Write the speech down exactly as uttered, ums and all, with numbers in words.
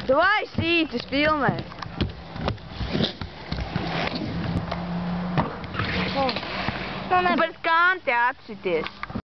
Davai sīcis filmē. Oh. Tu par skanti atsities.